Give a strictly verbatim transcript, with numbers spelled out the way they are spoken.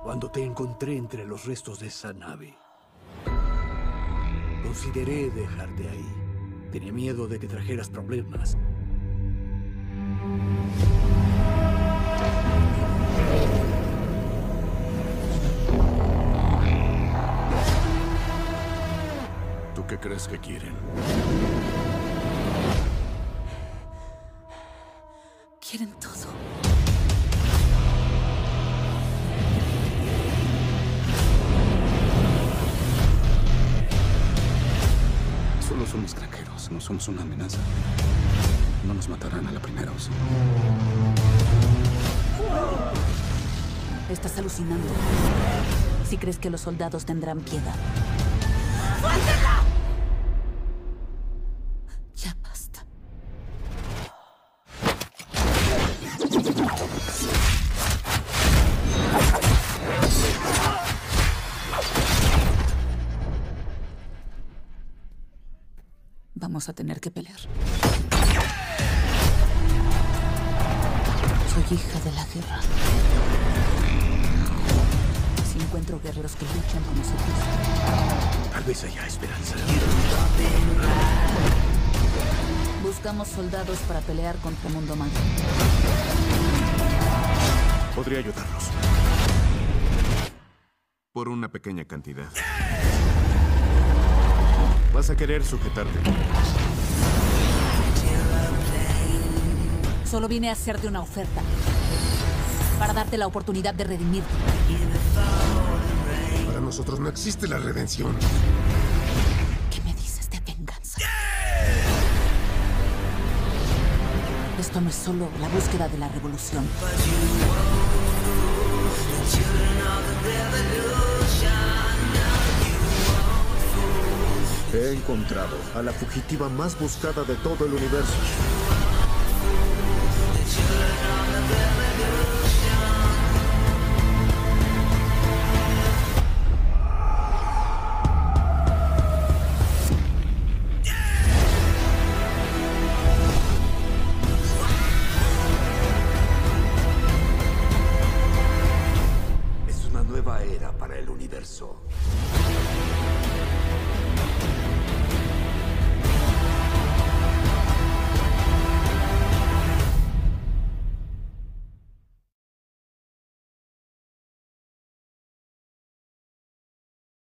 Cuando te encontré entre los restos de esa nave, consideré dejarte ahí. Tenía miedo de que trajeras problemas. ¿Tú qué crees que quieren? Quieren todo. Solo somos granjeros, no somos una amenaza. No nos matarán a la primera, ¿o sí? Estás alucinando. Si crees que los soldados tendrán piedad. ¡Suéltela! Ya basta. Vamos a tener que pelear. Soy hija de la guerra. Si encuentro guerreros que luchan con nosotros, Tal vez haya esperanza. buscamos soldados para pelear contra Mundo Mal. Podría ayudarlos. Por una pequeña cantidad. Vas a querer sujetarte. Solo vine a hacerte una oferta. Para darte la oportunidad de redimirte. Para nosotros no existe la redención. ¿Qué me dices de venganza? Esto no es solo la búsqueda de la revolución. He encontrado a la fugitiva más buscada de todo el universo.